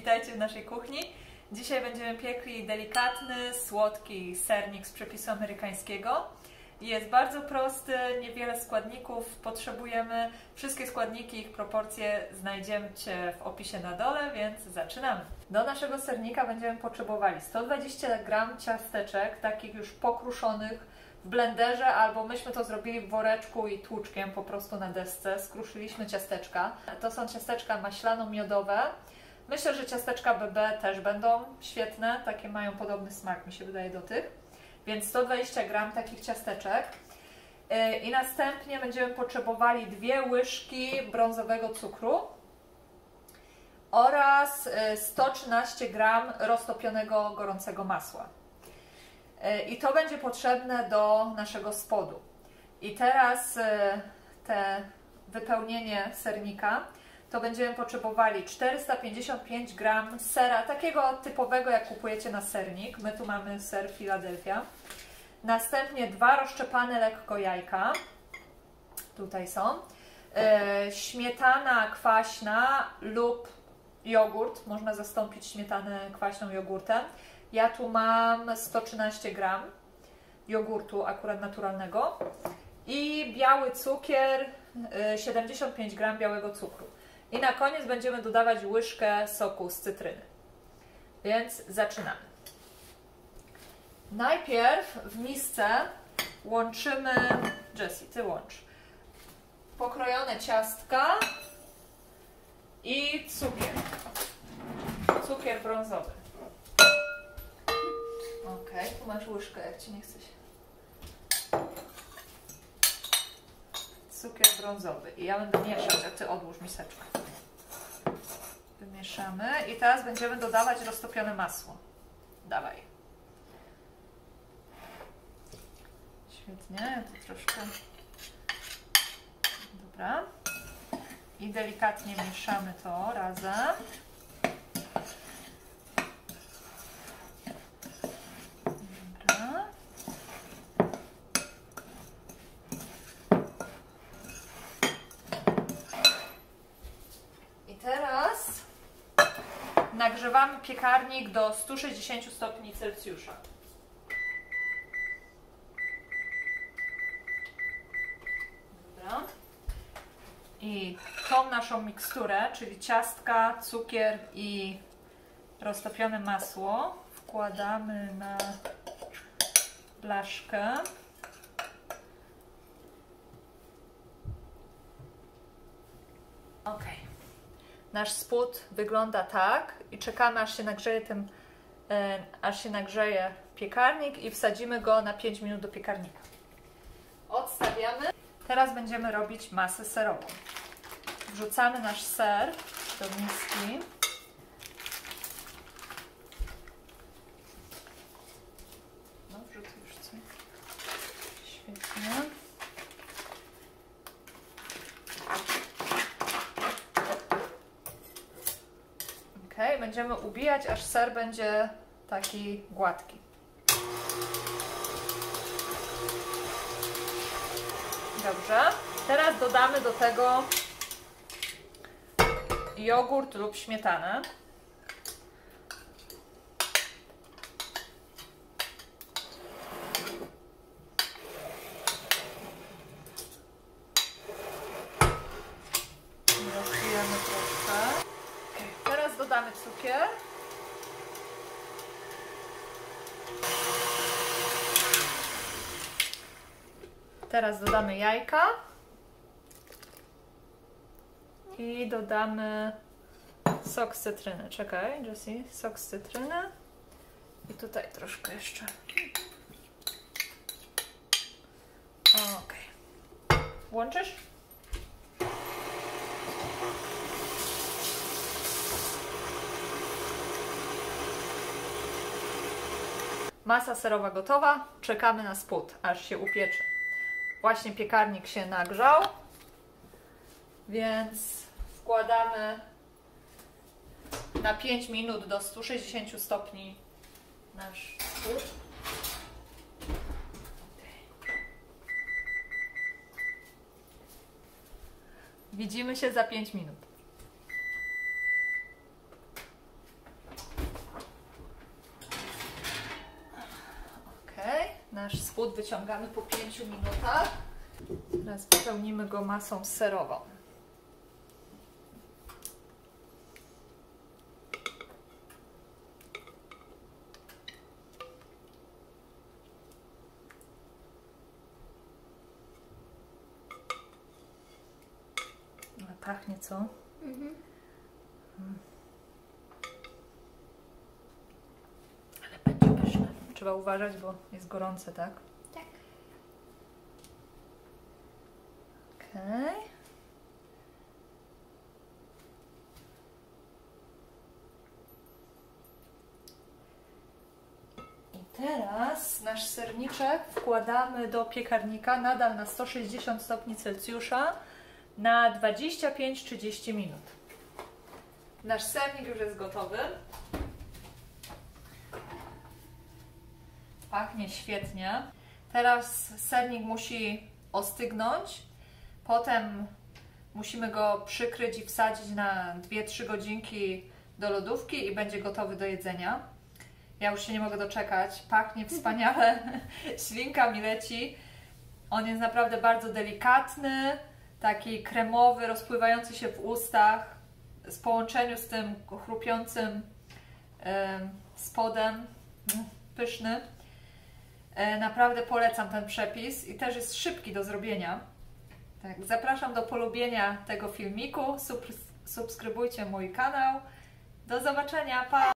Witajcie w naszej kuchni. Dzisiaj będziemy piekli delikatny, słodki sernik z przepisu amerykańskiego. Jest bardzo prosty, niewiele składników potrzebujemy. Wszystkie składniki, ich proporcje znajdziecie w opisie na dole, więc zaczynamy. Do naszego sernika będziemy potrzebowali 120 g ciasteczek, takich już pokruszonych w blenderze, albo myśmy to zrobili w woreczku i tłuczkiem po prostu na desce. Skruszyliśmy ciasteczka. To są ciasteczka maślano-miodowe. Myślę, że ciasteczka BB też będą świetne. Takie mają podobny smak, mi się wydaje, do tych. Więc 120 g takich ciasteczek. I następnie będziemy potrzebowali 2 łyżki brązowego cukru oraz 113 g roztopionego gorącego masła. I to będzie potrzebne do naszego spodu. I teraz te wypełnienie sernika to będziemy potrzebowali 455 g sera, takiego typowego, jak kupujecie na sernik. My tu mamy ser Philadelphia. Następnie 2 rozszczepane lekko jajka. Tutaj są. Śmietana kwaśna lub jogurt. Można zastąpić śmietanę kwaśną jogurtem. Ja tu mam 113 g jogurtu akurat naturalnego i biały cukier, 75 g białego cukru. I na koniec będziemy dodawać łyżkę soku z cytryny. Więc zaczynamy. Najpierw w misce łączymy, Jessie, ty łącz, pokrojone ciastka i cukier. Cukier brązowy. Ok, tu masz łyżkę, jak ci nie chce się. Cukier brązowy. I ja będę mieszać, a ty odłóż miseczkę. Wymieszamy. I teraz będziemy dodawać roztopione masło. Dawaj. Świetnie, to troszkę. Dobra. I delikatnie mieszamy to razem. Nagrzewamy piekarnik do 160 stopni Celsjusza. Dobra. I tą naszą miksturę, czyli ciastka, cukier i roztopione masło, wkładamy na blaszkę. Ok. Nasz spód wygląda tak i czekamy, aż się nagrzeje piekarnik i wsadzimy go na 5 minut do piekarnika. Odstawiamy. Teraz będziemy robić masę serową. Wrzucamy nasz ser do miski. No, wrzucę już coś. Świetnie. Okay, będziemy ubijać, aż ser będzie taki gładki. Dobrze. Teraz dodamy do tego jogurt lub śmietanę. Rozbijemy troszkę. Teraz dodamy cukier. Teraz dodamy jajka. I dodamy sok z cytryny. Czekaj, Jessie, sok z cytryny. I tutaj troszkę jeszcze. Ok. Łączysz? Masa serowa gotowa, czekamy na spód, aż się upiecze. Właśnie piekarnik się nagrzał, więc wkładamy na 5 minut do 160 stopni nasz spód. Widzimy się za 5 minut. Nasz spód wyciągamy po 5 minutach. Teraz wypełnimy go masą serową. Pachnie, co? Mhm. Ale będzie pyszne. Trzeba uważać, bo jest gorące, tak? Tak. Okej. I teraz nasz serniczek wkładamy do piekarnika, nadal na 160 stopni Celsjusza, na 25-30 minut. Nasz sernik już jest gotowy. Pachnie świetnie. Teraz sernik musi ostygnąć. Potem musimy go przykryć i wsadzić na 2-3 godzinki do lodówki i będzie gotowy do jedzenia. Ja już się nie mogę doczekać. Pachnie wspaniale. Ślinka mi leci. On jest naprawdę bardzo delikatny. Taki kremowy, rozpływający się w ustach, w połączeniu z tym chrupiącym spodem, pyszny. Naprawdę polecam ten przepis i też jest szybki do zrobienia. Tak, zapraszam do polubienia tego filmiku, subskrybujcie mój kanał. Do zobaczenia, pa!